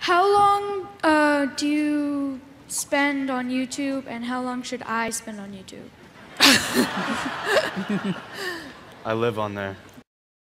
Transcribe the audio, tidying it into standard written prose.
How long do you spend on YouTube, and how long should I spend on YouTube? I live on there.